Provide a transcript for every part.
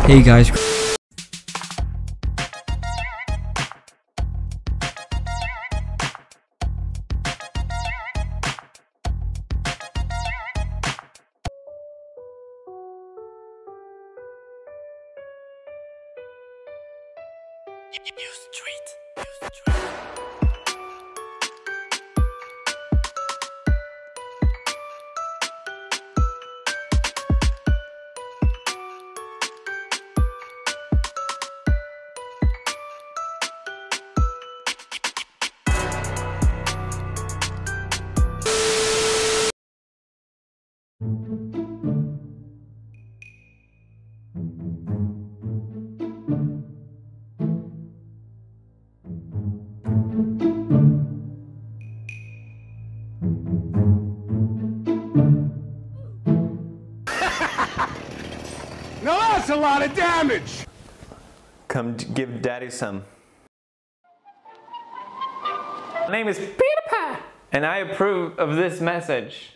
Hey guys. Now that's a lot of damage! Come give Daddy some. My name is Peter Pie, and I approve of this message.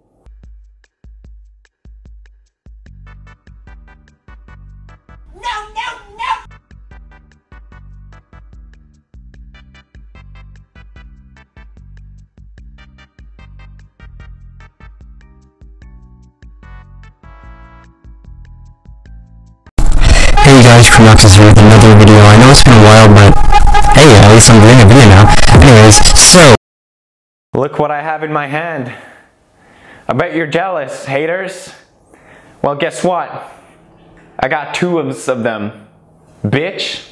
Hey guys, Chronox here with another video. I know it's been a while, but hey, at least I'm doing a video now. Anyways, so Look what I have in my hand. I bet you're jealous, haters. Well, guess what? I got two of them. Bitch.